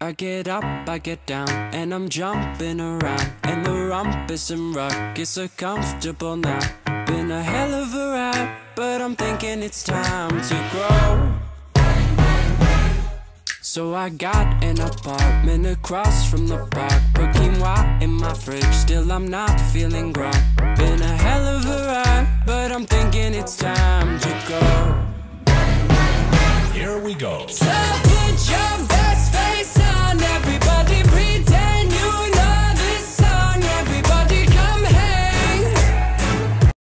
I get up, I get down, and I'm jumping around. And the rumpus and ruckus are comfortable now. Been a hell of a ride, but I'm thinking it's time to grow. So I got an apartment across from the park. Put quinoa in my fridge, still I'm not feeling grown. Been a hell of a ride, but I'm thinking it's time to go. Here we go. So put your